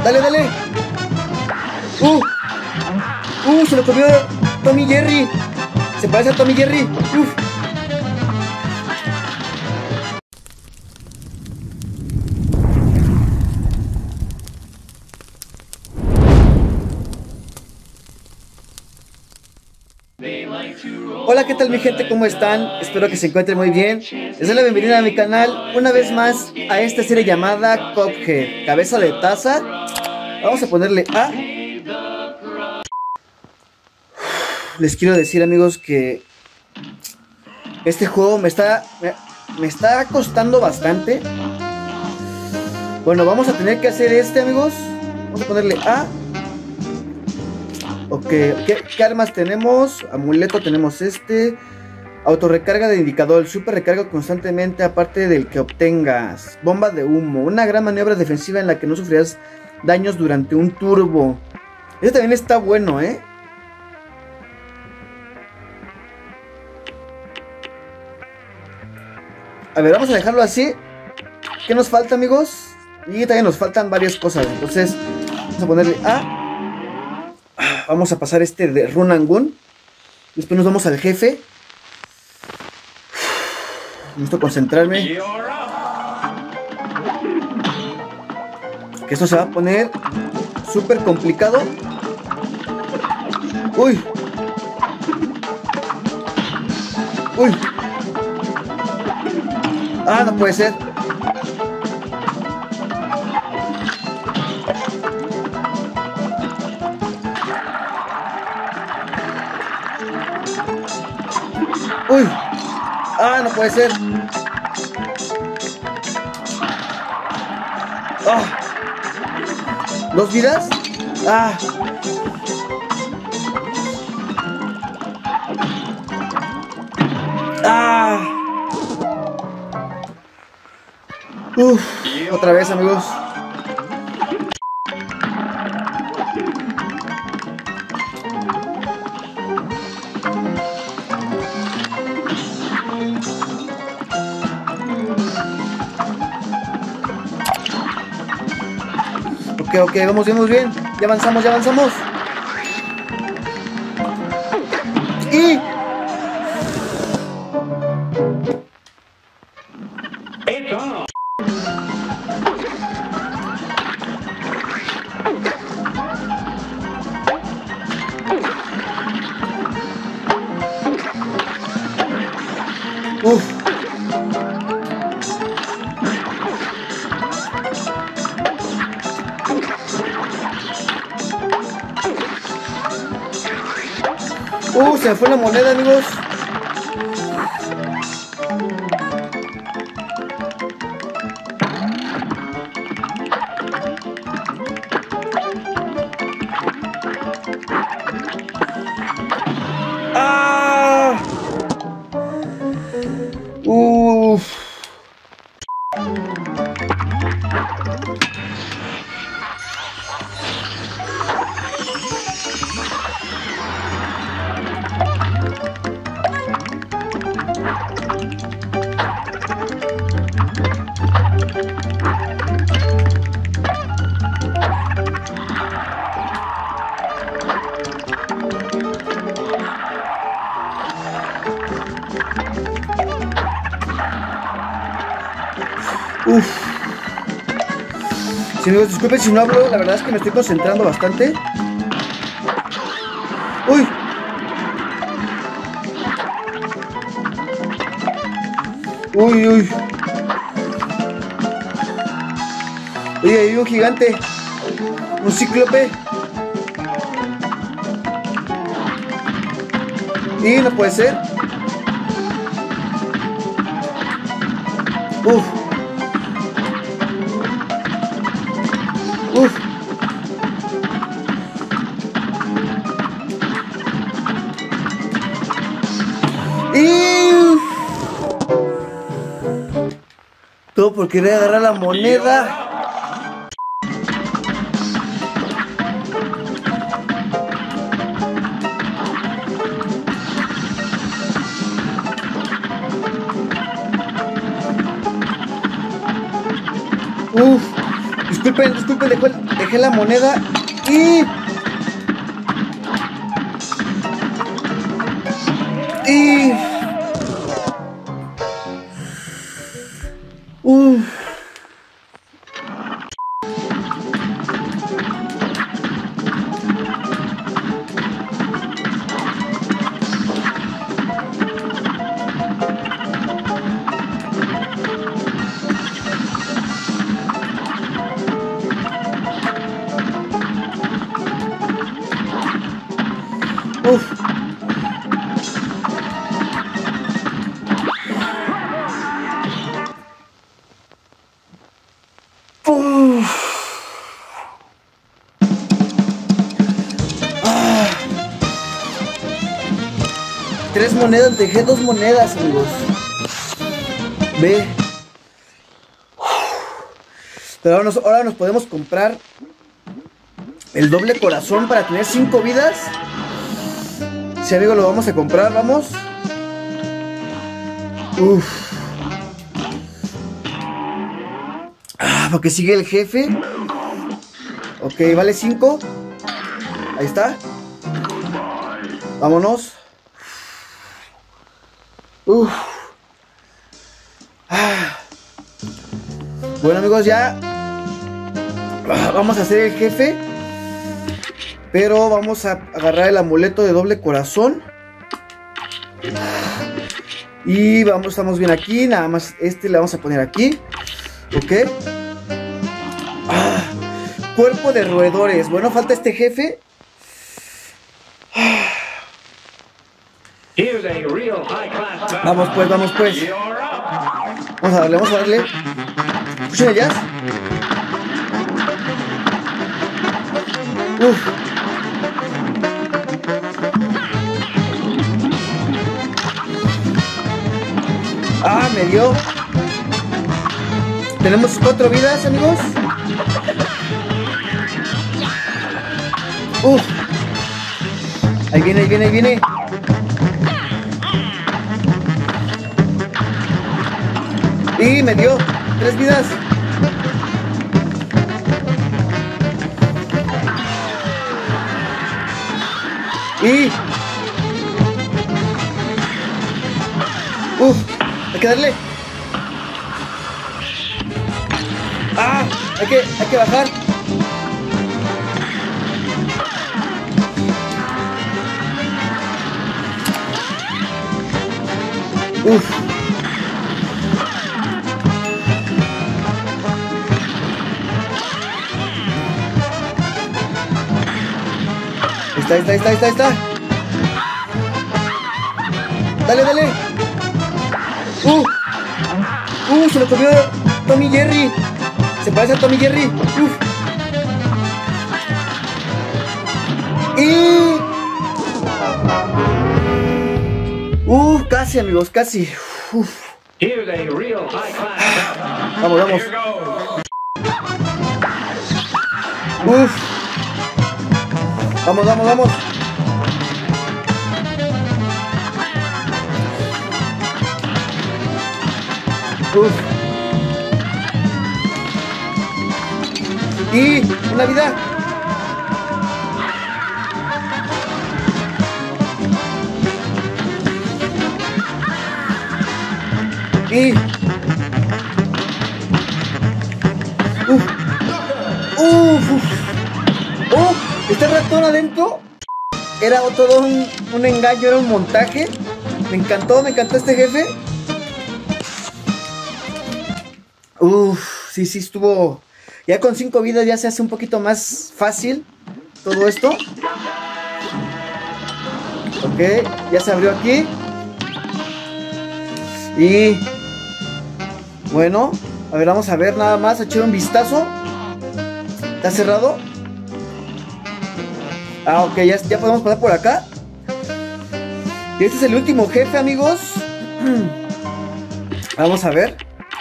Dale, dale. Se lo comió Tommy Jerry. Se parece a Tommy Jerry. Hola, ¿qué tal mi gente? ¿Cómo están? Espero que se encuentren muy bien. Les doy la bienvenida a mi canal una vez más a esta serie llamada Cuphead, cabeza de taza. Vamos a ponerle A. Les quiero decir, amigos, que este juego me está costando bastante. Bueno, vamos a tener que hacer amigos. Vamos a ponerle A. Ok, ¿qué armas tenemos? Amuleto tenemos autorrecarga de indicador, super recarga constantemente aparte del que obtengas. Bomba de humo, una gran maniobra defensiva en la que no sufrirás daños durante un turbo. Este también está bueno, A ver, vamos a dejarlo así. ¿Qué nos falta, amigos? Y también nos faltan varias cosas. Entonces, vamos a ponerle A. Vamos a pasar de Run and Gun. Después nos vamos al jefe. Necesito concentrarme. Que esto se va a poner súper complicado. Uy. Ah, no puede ser. Uy. Ah, no puede ser. ¿Dos vidas? Otra vez, amigos. Ok, vamos bien. Ya avanzamos. Y... se me fue la moneda, amigos. Sí, amigos, disculpen si no hablo, la verdad es que me estoy concentrando bastante. Uy. Oye, hay un gigante. Un cíclope. Y no puede ser. Todo por querer agarrar la moneda. Disculpen, dejé la moneda y... Tres monedas, dejé 2 monedas, amigos. Ve. Pero ahora nos podemos comprar el doble corazón para tener 5 vidas. Sí, amigo, lo vamos a comprar, vamos. Porque sigue el jefe. Ok, vale 5. Ahí está. Vámonos. Bueno, amigos, ya vamos a hacer el jefe. Pero vamos a agarrar el amuleto de doble corazón. Y estamos bien aquí. Nada más le vamos a poner aquí. Ok. Cuerpo de roedores. Bueno, falta este jefe. Vamos pues. Vamos a darle. ¿Escuchan el jazz? Me dio. Tenemos 4 vidas, amigos. Ahí viene. Y me dio 3 vidas. Y... hay que darle. Hay que bajar. Está. Dale. Se lo comió Tommy Jerry. Se parece a Tommy Jerry. Casi, amigos, casi. Vamos. Vamos. Y una vida. Y este ratón adentro era todo un engaño, era un montaje. Me encantó este jefe. Sí, estuvo. Ya con 5 vidas ya se hace un poquito más fácil todo esto. Ok, ya se abrió aquí. Y bueno, a ver, vamos a ver nada más, echar un vistazo. ¿Está cerrado? Ok, ya podemos pasar por acá. Y este es el último jefe, amigos. Vamos a ver.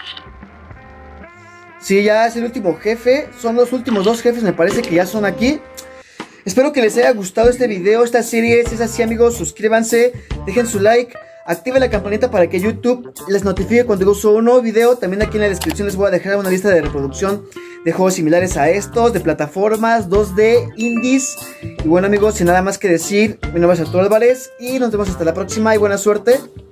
Sí, ya es el último jefe. Son los últimos 2 jefes, me parece que ya son aquí. Espero que les haya gustado este video, esta serie. Si es así, amigos, suscríbanse, dejen su like, activen la campanita para que YouTube les notifique cuando subo un nuevo video. También aquí en la descripción les voy a dejar una lista de reproducción de juegos similares a estos, de plataformas, 2D, indies. Y bueno amigos, sin nada más que decir, mi nombre es Arturo Álvarez y nos vemos hasta la próxima y buena suerte.